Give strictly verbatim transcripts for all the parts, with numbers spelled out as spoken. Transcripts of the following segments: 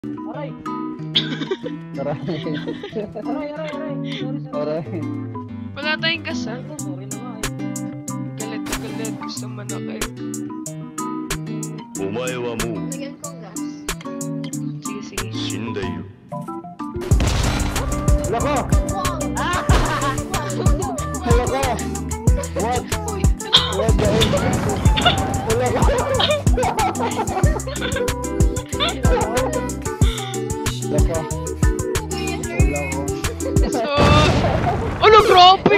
Aray! Aray! Aray, aray, aray! Aray! Wala tayong gas, ha? Sorry na nga, eh. Galit na galit. Gusto manakay. Omae wa mou Lagyan kong gas. Sige, sige. shindairu. Loko! Wow! Loko! What? What the hell? Loko! Loko! Loko! So... Ano, grabe!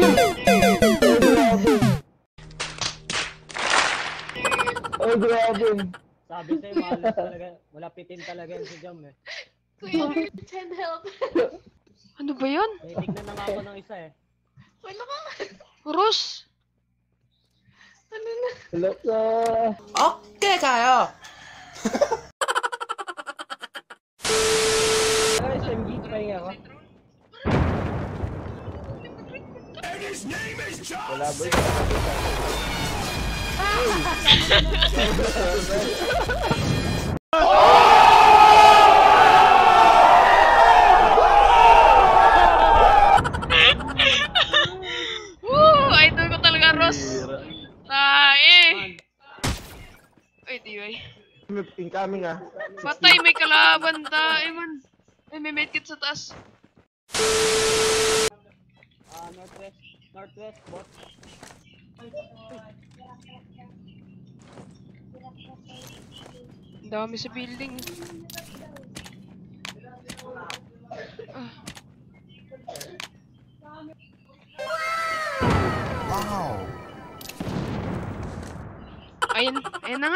Oh, grabe! Sabi sa'yo, malas talaga. Malapitin talaga yun si Jam, eh. Kuya, send help. Ano ba yan? Tignan na nga ako ng isa, eh. Wala ka. Ros! Ano na? Loko! Okay kayo. Ay, S M G, pahinga ako. Wala ba yun? Woo! Idol ko talaga, Ros! Tae! Uy, di ba? Incoming, ah. Patay, may kalaban tae, man. Ay, may medkit sa taas. Ah, northwest. Northwest, bot. Ang dami sa building. Ah. Ayun, ayun na nga.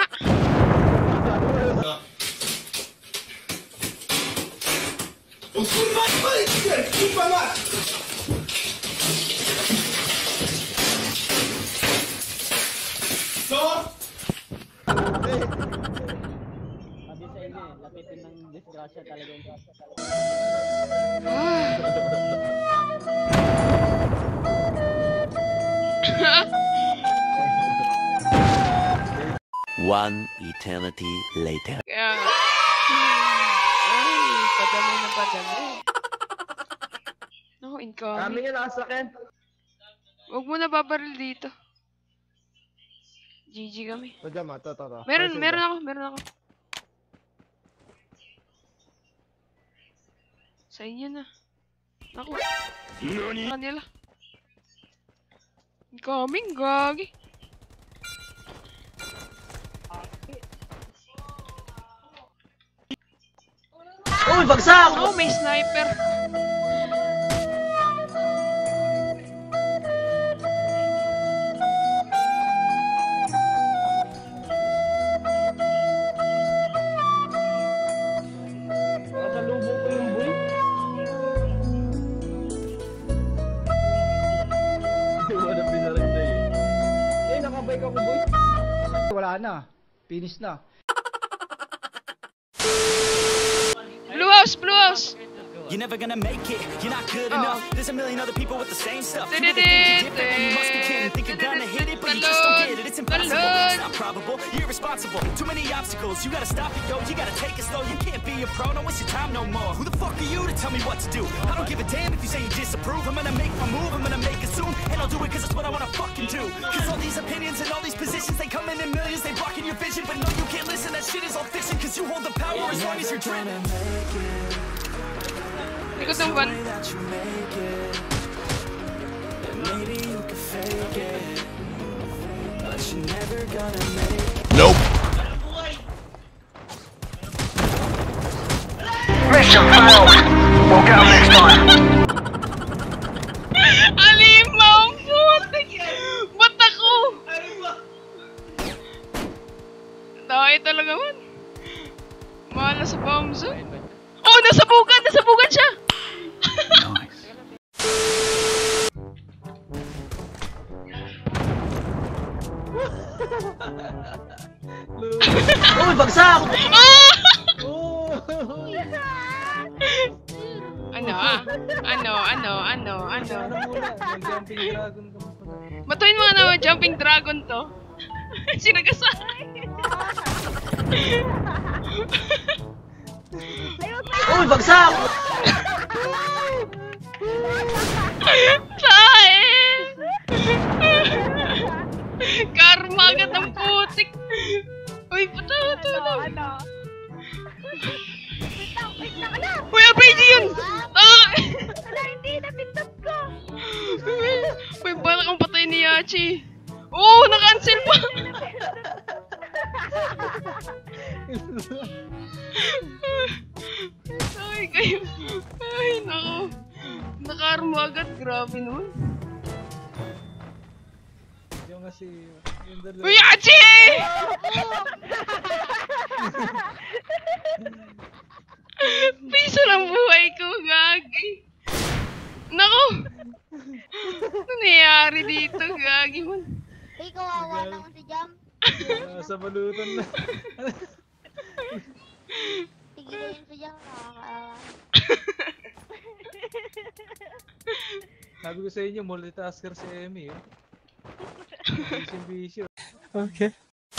Sabi sa inyo, eh, lapitin ng disgrasya talaga yun. One eternity later. Kaya nga. Ay, padami na padami. Naku, incoming. Kami nga nakasakyan. Huwag mo na babaril dito. G G kami. O, Jam, ah. Ito, ito, ito. Meron, meron ako, meron ako. Sa inyo na. Naku. Nani? Kanila. Incoming, gagi. Uy, bagsak! Oh, may sniper. Nakasalubong ko yung boy. Hindi mo na pinarinda eh. Eh, nakabike ako boy. Wala na. Finish na. Blue house, blue house. You're never gonna make it, you're not good Oh. enough. There's a million other people with the same stuff. You really think you're different and you must be kidding. Think you're gonna hit it, but you just don't get it. It's impossible, it's not probable, you're irresponsible. Too many obstacles, you gotta stop it, yo. You gotta take it slow, you can't be a pro, don't waste your time no more. Who the fuck are you to tell me what to do? I don't give a damn if you say you disapprove. I'm gonna make my move, I'm gonna make it soon. And I'll do it cause it's what I wanna fucking do. Cause all these opinions and all these positions, they come in in millions, they blocking your vision. But no, you can't listen, that shit is all fiction. Cause you hold the power as long as you're dreaming. Likod ng van. Nope. Mission failed. We'll get them next time. Alimaw, putik! Ba't ako? Dahil talaga man. Mahala sa bomb zone. Oh, nasabugan! Nasabugan siya! Uy, bagsak! Ano ah? Ano? Ano? Ano? Ano? Mag-jumping dragon ka pa pala. Matuin mo nga naman, jumping dragon to. Sinagasay. Uy, bagsak! Sain! Karma agad ng putik! Uy, pato, pato, Ano, pato! ano? Wait lang, wait lang, ala! Uy, R P G yun! Ah! Ala, hindi, napindot ko! Uy, parang kang patay ni Yachi! Oo, na-cancel pa! Ay, kayo! Ay, nako! Nakarma agad, grabe naman! Yung kasi... yung dalawa- Uy, Yachi! Piso ng buhay ko, gagi! Nako! Ano nangyayari dito, gagi man? Ay, kawawa naman si Jam. Ah, sa balutan na. Tigilan yun si Jam, nakakaawa. Sabi ko sa inyo, multitasker si Emmy eh. Bisyo-bisyo. Okay.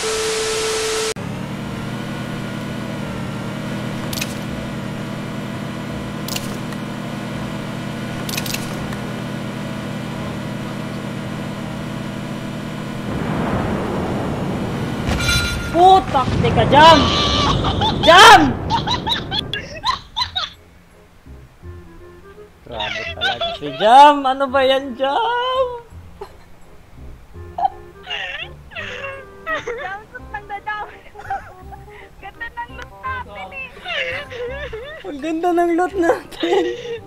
Putak, teka, Jam! Jam! Grabe talaga si Jam! Ano ba yan, Jam? Jam, tutang na Jam! Ganda ng loot natin eh! Ang ganda ng loot natin!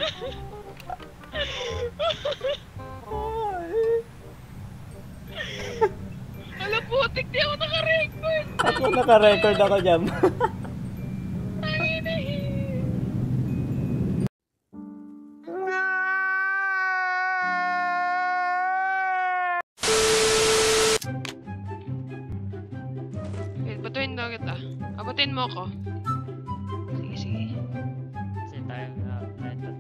Ala, putik, di ako naka-record! Ako naka-record ako, Jam. Wait, batuin daw kita. Abutin mo ako. Sige, sige. Kasi tayo na natin.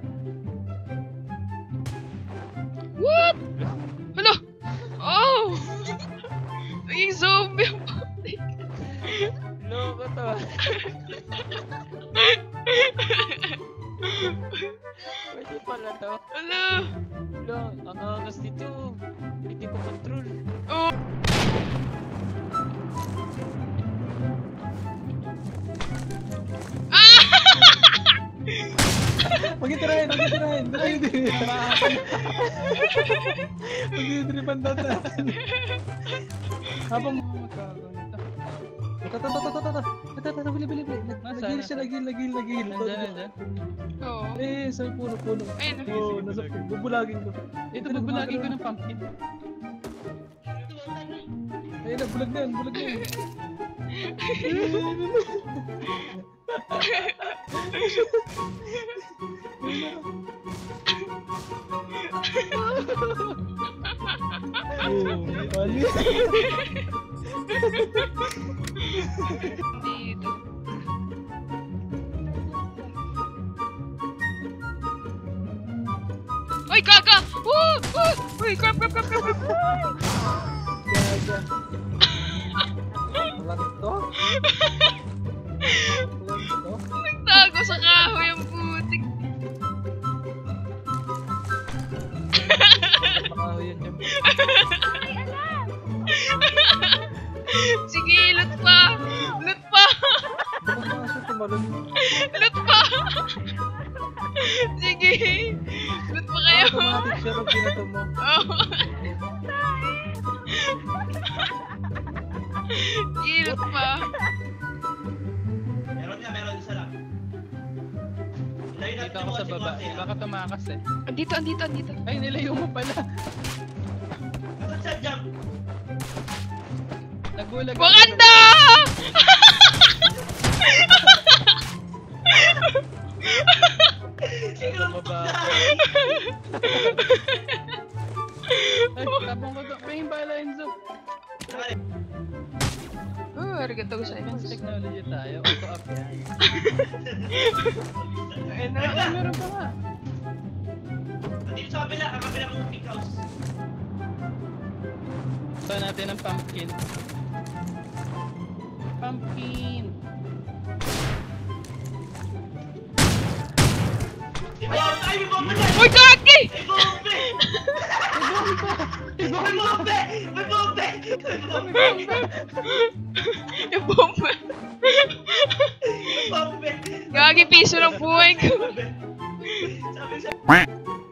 What? Hala! Oh! Naging zombie ang putik. Loko to. Pwede pala to. Hala! Lo, ang angas dito. Hindi ko control. Oh! Magitirahin, magitirahin. Dirahin din. Magitiripan natin. Habang magkakaroon. Ito, ito, ito, ito, ito. Ito, ito, bili, bili, bili. Nagil siya, nagil, nagil, nagil. Nandyan, nandyan. Oo. Eh, sa puno, puno. Ayun. Oo, nasa puno. Bubulagin ko. Ito, magbulagin ko ng pumpkin. Ayun na, bulag na yan, bulag na yan. Oh, mali. Dito. Uy, gaga! Woo! Woo! Uy, crap, crap, crap, crap, crap! Gaga. Malakit to? Malakit to? Nagtago sa kahoy ang putik. Makahoy yan dyan. Sige, loot pa! Loot pa! Bakit mga siya tumalon? Loot pa! Sige! Loot pa kayo! Automatic siya pag ginato mo. Oh. Sige, loot pa! Dito ako sa baba. Baka tumakas eh. Andito, andito, andito. Ay, nilayo mo pala. Nagulag ako. Wakanda! Sa baba. Ay, tabong ko to. May himbala, Enzo. Oh, arigato gozaimasu. Technology tayo. Auto-up yan. Ayun na. Ay, meron pa nga. Dito sa kabila, ang kabila ng pink house. Gusto natin ng pumpkin. Pumpkin! Ay, may bomba dyan! Uy, kaki! May bomba! May bomba! May bomba! Yung bomba. May bomba! Gagi, piso ng buhay ko. Sabi siya.